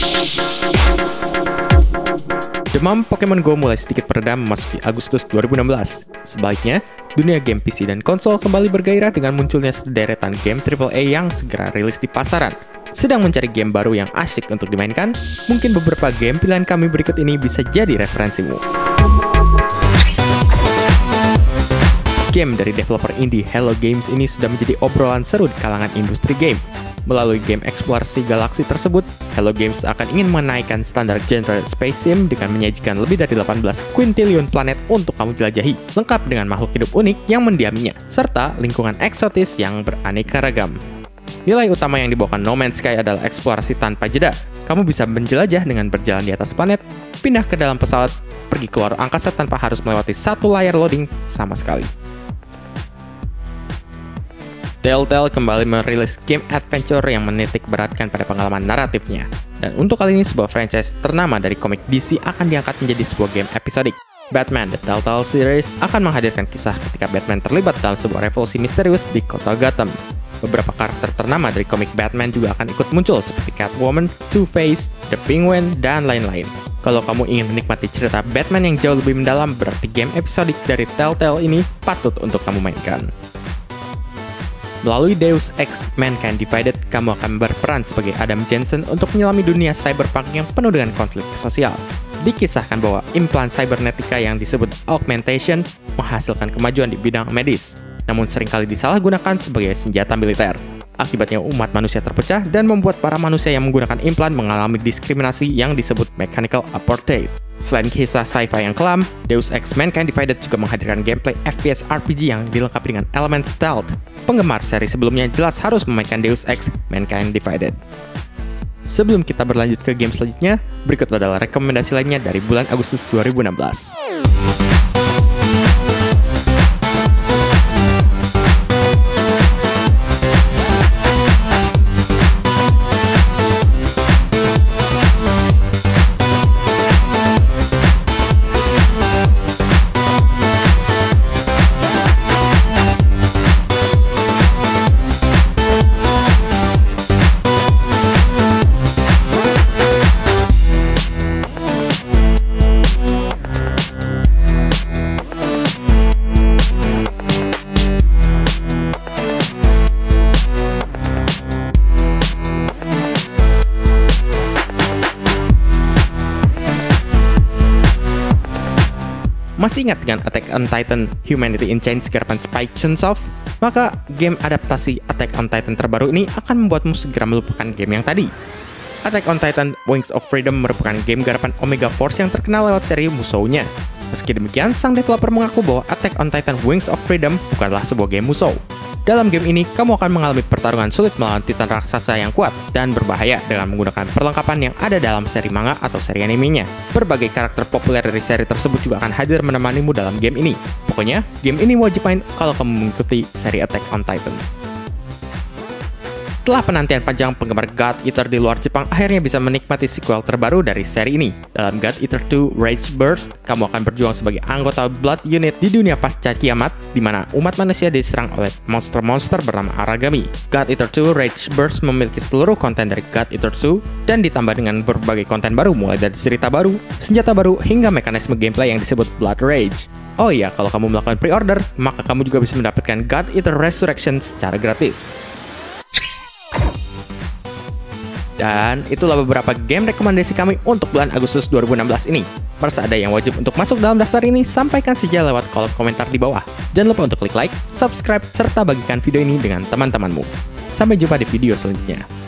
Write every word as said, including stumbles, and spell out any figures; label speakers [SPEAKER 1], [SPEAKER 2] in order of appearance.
[SPEAKER 1] Demam Pokemon Go mulai sedikit meredam memasuki Agustus dua ribu enam belas. Sebaliknya, dunia game P C dan konsol kembali bergairah dengan munculnya sederetan game triple A yang segera rilis di pasaran. Sedang mencari game baru yang asyik untuk dimainkan? Mungkin beberapa game pilihan kami berikut ini bisa jadi referensimu. Game dari developer indie Hello Games ini sudah menjadi obrolan seru di kalangan industri game. Melalui game eksplorasi galaksi tersebut, Hello Games akan ingin menaikkan standar genre space sim dengan menyajikan lebih dari delapan belas quintillion planet untuk kamu jelajahi, lengkap dengan makhluk hidup unik yang mendiaminya, serta lingkungan eksotis yang beraneka ragam. Nilai utama yang dibawakan No Man's Sky adalah eksplorasi tanpa jeda. Kamu bisa menjelajah dengan berjalan di atas planet, pindah ke dalam pesawat, pergi keluar angkasa tanpa harus melewati satu layar loading sama sekali. Telltale kembali merilis game adventure yang menitik beratkan pada pengalaman naratifnya. Dan untuk kali ini sebuah franchise ternama dari komik D C akan diangkat menjadi sebuah game episodik. Batman The Telltale Series akan menghadirkan kisah ketika Batman terlibat dalam sebuah revolusi misterius di kota Gotham. Beberapa karakter ternama dari komik Batman juga akan ikut muncul seperti Catwoman, Two-Face, The Penguin, dan lain-lain. Kalau kamu ingin menikmati cerita Batman yang jauh lebih mendalam, berarti game episodik dari Telltale ini patut untuk kamu mainkan. Melalui Deus Ex Mankind Divided, kamu akan berperan sebagai Adam Jensen untuk menyelami dunia cyberpunk yang penuh dengan konflik sosial. Dikisahkan bahwa implan cybernetika yang disebut augmentation menghasilkan kemajuan di bidang medis, namun seringkali disalahgunakan sebagai senjata militer. Akibatnya umat manusia terpecah dan membuat para manusia yang menggunakan implan mengalami diskriminasi yang disebut mechanical apartheid. Selain kisah sci-fi yang kelam, Deus Ex Mankind Divided juga menghadirkan gameplay F P S R P G yang dilengkapi dengan elemen stealth. Penggemar seri sebelumnya jelas harus memainkan Deus Ex Mankind Divided. Sebelum kita berlanjut ke game selanjutnya, berikut adalah rekomendasi lainnya dari bulan Agustus dua ribu enam belas. Masih ingat dengan Attack on Titan Humanity in Chains garapan Spike Chunsoft? Maka game adaptasi Attack on Titan terbaru ini akan membuatmu segera melupakan game yang tadi. Attack on Titan Wings of Freedom merupakan game garapan Omega Force yang terkenal lewat seri Musou-nya. Meski demikian, sang developer mengaku bahwa Attack on Titan Wings of Freedom bukanlah sebuah game Musou. Dalam game ini, kamu akan mengalami pertarungan sulit melawan titan raksasa yang kuat dan berbahaya dengan menggunakan perlengkapan yang ada dalam seri manga atau seri animenya. Berbagai karakter populer dari seri tersebut juga akan hadir menemanimu dalam game ini. Pokoknya, game ini wajib main kalau kamu mengikuti seri Attack on Titan. Setelah penantian panjang, penggemar God Eater di luar Jepang akhirnya bisa menikmati sequel terbaru dari seri ini. Dalam God Eater dua Rage Burst, kamu akan berjuang sebagai anggota Blood Unit di dunia pasca kiamat, di mana umat manusia diserang oleh monster-monster bernama Aragami. God Eater dua Rage Burst memiliki seluruh konten dari God Eater dua dan ditambah dengan berbagai konten baru mulai dari cerita baru, senjata baru, hingga mekanisme gameplay yang disebut Blood Rage. Oh iya, kalau kamu melakukan pre-order, maka kamu juga bisa mendapatkan God Eater Resurrection secara gratis. Dan itulah beberapa game rekomendasi kami untuk bulan Agustus dua ribu enam belas ini. Merasa ada yang wajib untuk masuk dalam daftar ini? Sampaikan saja lewat kolom komentar di bawah. Jangan lupa untuk klik like, subscribe, serta bagikan video ini dengan teman-temanmu. Sampai jumpa di video selanjutnya.